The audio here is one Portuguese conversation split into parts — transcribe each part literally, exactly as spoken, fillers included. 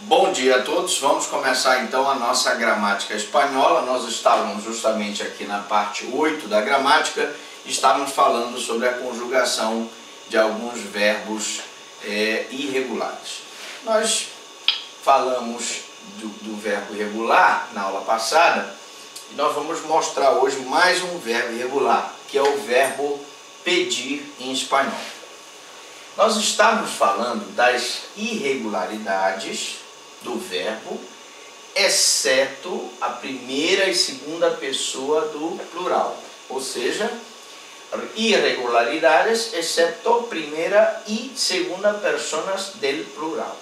Bom dia a todos, vamos começar então a nossa gramática espanhola. Nós estávamos justamente aqui na parte oito da gramática, estávamos falando sobre a conjugação de alguns verbos é, irregulares. Nós falamos do, do verbo irregular na aula passada e nós vamos mostrar hoje mais um verbo irregular, que é o verbo pedir em espanhol. Nós estamos falando das irregularidades do verbo, exceto a primeira e segunda pessoa do plural. Ou seja, irregularidades excepto primeira e segunda personas del plural.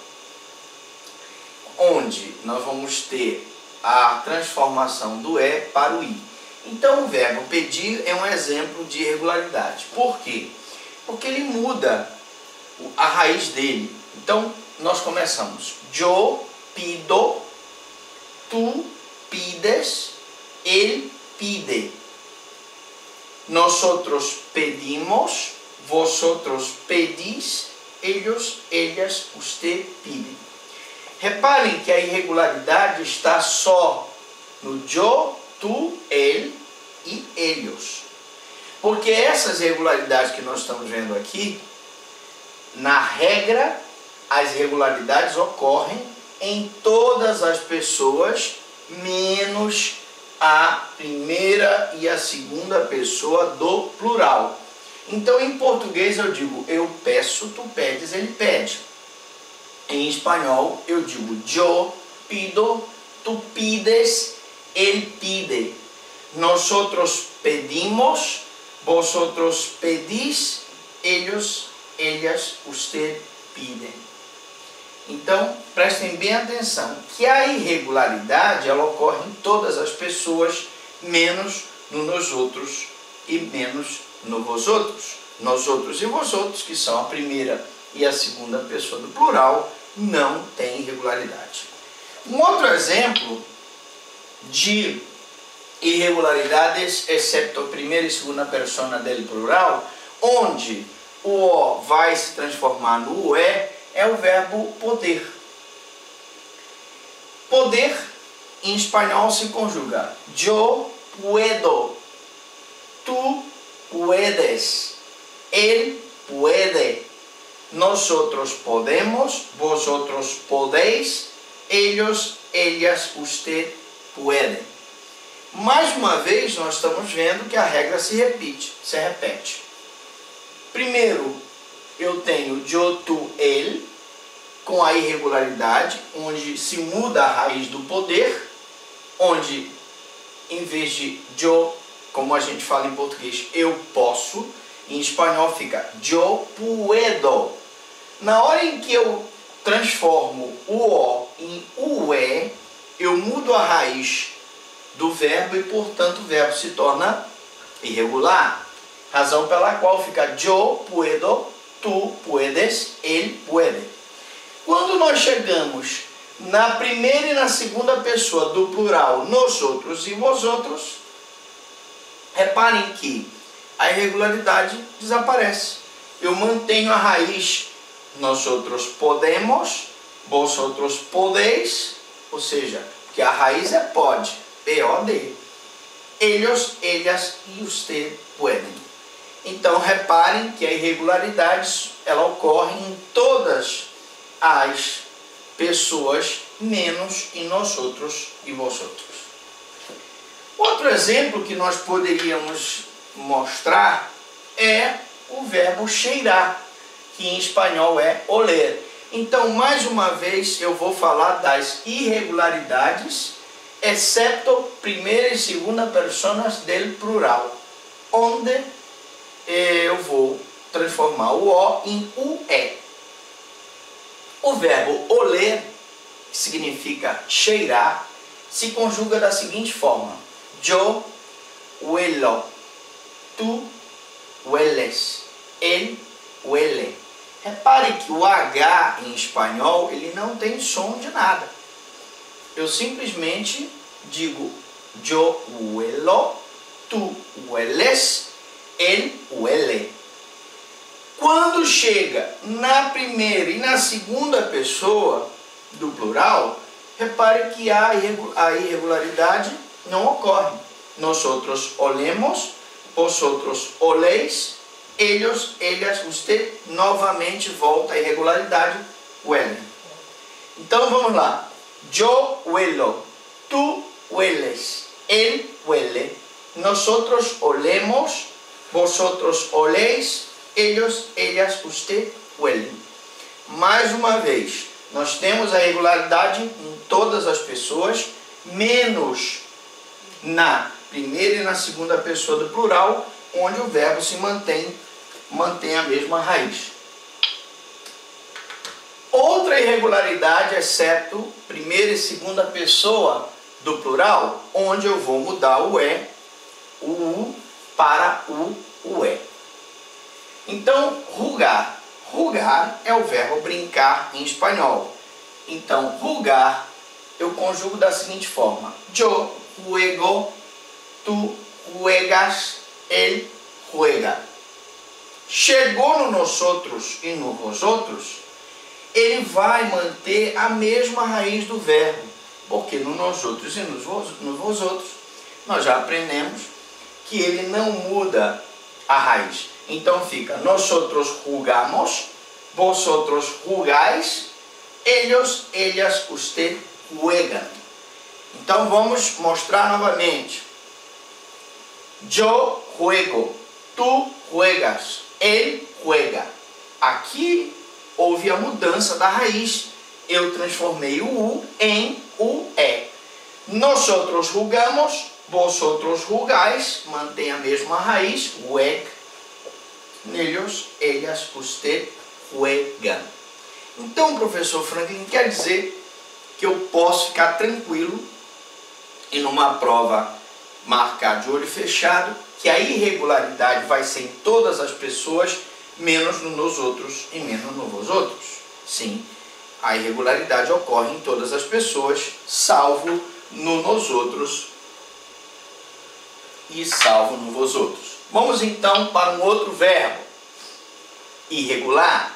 Onde nós vamos ter a transformação do E para o I. Então o verbo pedir é um exemplo de irregularidade. Por quê? Porque ele muda a raiz dele. Então nós começamos: yo pido, tu pides, él pide. Nosotros pedimos, vosotros pedís, ellos, ellas, usted pide. Reparem que a irregularidade está só no yo, tu, él e ellos. Porque essas irregularidades que nós estamos vendo aqui, na regra, as irregularidades ocorrem em todas as pessoas, menos a primeira e a segunda pessoa do plural. Então, em português eu digo eu peço, tu pedes, ele pede. Em espanhol eu digo yo pido, tu pides, él pide. Nosotros pedimos, vosotros pedís, ellos, ellas, usted pide. Então, prestem bem atenção, que a irregularidade ela ocorre em todas as pessoas, menos no nós outros e menos no vós outros. Nós outros e vós outros, que são a primeira e a segunda pessoa do plural, não tem irregularidade. Um outro exemplo de irregularidades, excepto a primeira e segunda persona del plural, onde o O vai se transformar no E, é o verbo poder. Poder, em espanhol, se conjuga yo puedo, tú puedes, él puede, nosotros podemos, vosotros podéis, ellos, ellas, usted puede. Mais uma vez, nós estamos vendo que a regra se repete, se repete. Primeiro, eu tenho yo, tu, ele, com a irregularidade, onde se muda a raiz do poder, onde, em vez de yo, como a gente fala em português, eu posso, em espanhol fica yo puedo. Na hora em que eu transformo o O em U E, eu mudo a raiz do verbo e, portanto, o verbo se torna irregular. Razão pela qual fica yo puedo, tu puedes, él puede. Quando nós chegamos na primeira e na segunda pessoa do plural, nós outros e vós outros, reparem que a irregularidade desaparece. Eu mantenho a raiz nós outros podemos, vós outros podeis, ou seja, porque a raiz é pode, P O D. Ellos, ellas e usted pueden. Então, reparem que a irregularidade ela ocorre em todas as pessoas, menos em nós outros e vós outros. Outro exemplo que nós poderíamos mostrar é o verbo cheirar, que em espanhol é oler. Então, mais uma vez, eu vou falar das irregularidades, excepto primeira e segunda personas del plural, onde eu vou transformar o O em U E. O verbo oler, que significa cheirar, se conjuga da seguinte forma: yo huelo, tu hueles, él huele. Repare que o H em espanhol ele não tem som de nada. Eu simplesmente digo yo huelo, tu hueles, él huele. Quando chega na primeira e na segunda pessoa, do plural, repare que a irregularidade não ocorre. Nós outros olemos, vosotros oléis, ellos, ellas, usted, novamente volta a irregularidade, huele. Então vamos lá. Yo huelo, tú hueles, él huele, nosotros olemos, vosotros oléis, ellos, ellas, usted huele. Mais uma vez, nós temos a irregularidade em todas as pessoas, menos na primeira e na segunda pessoa do plural, onde o verbo se mantém, mantém a mesma raiz. Outra irregularidade, exceto primeira e segunda pessoa do plural, onde eu vou mudar o E, o U, para o UE. Então, rugar. Rugar é o verbo brincar em espanhol. Então, rugar eu conjugo da seguinte forma. Yo juego, tu juegas, él juega. Chegou no nosotros e no vosotros, ele vai manter a mesma raiz do verbo, porque no nosotros e no vosotros nós já aprendemos que ele não muda a raiz. Então fica, nosotros jugamos, vosotros jugáis, ellos, ellas, usted juegan. Então vamos mostrar novamente. Yo juego, tu juegas, él juega. Aqui houve a mudança da raiz. Eu transformei o U em U E. Nosotros jugamos, vosotros jugáis, mantém a mesma raiz, jueg. Ellos, ellas, usted juegan. Então, professor Franklin, quer dizer que eu posso ficar tranquilo e numa prova marcar de olho fechado que a irregularidade vai ser em todas as pessoas, menos no nos outros e menos no vos outros. Sim, a irregularidade ocorre em todas as pessoas, salvo no nos outros e salvo no vos outros. Vamos então para um outro verbo, irregular.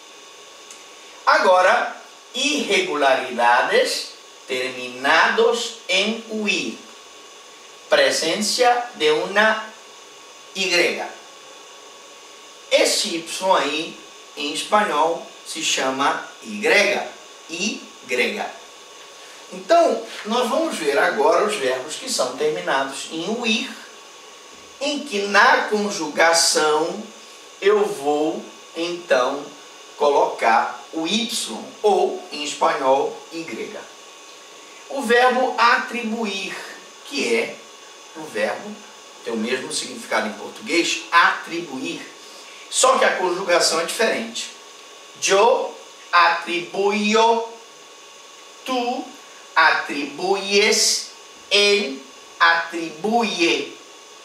Agora, irregularidades terminados em uir. Presencia de una Y. Esse Y aí, em espanhol, se chama Y. Y. Então, nós vamos ver agora os verbos que são terminados em uir, em que na conjugação eu vou, então, colocar o Y, ou, em espanhol, Y. O verbo atribuir, que é o verbo, tem o mesmo significado em português, atribuir. Só que a conjugação é diferente. Yo atribuyo, tu atribuyes, él atribuye.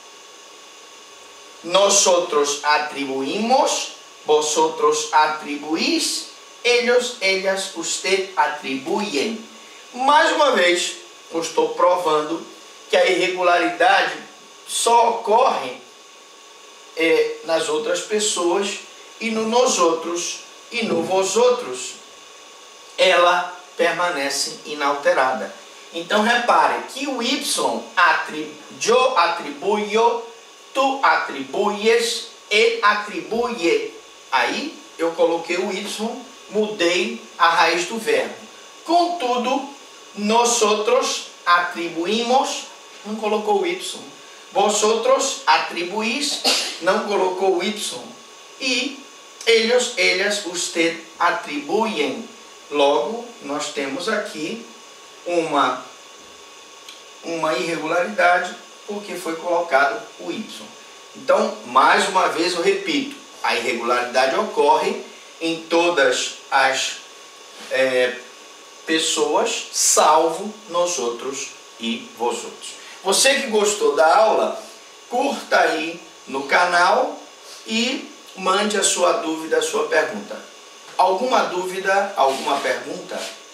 Nosotros atribuimos, vosotros atribuís, ellos, ellas, usted atribuyen. Mais uma vez, eu estou provando que a irregularidade só ocorre é, nas outras pessoas e no nós outros e no vós outros. Ela permanece inalterada. Então repare que o Y, atrib yo atribuyo, tu atribuyes, ele atribui. Aí eu coloquei o Y, mudei a raiz do verbo. Contudo, nós outros atribuímos, não colocou o Y. Vosotros atribuís, não colocou o Y. E ellos, ellas, usted atribuem. Logo, nós temos aqui uma, uma irregularidade, porque foi colocado o Y. Então, mais uma vez eu repito, a irregularidade ocorre em todas as é, pessoas, salvo nós outros e vós outros. Você que gostou da aula, curta aí no canal e mande a sua dúvida, a sua pergunta. Alguma dúvida, alguma pergunta?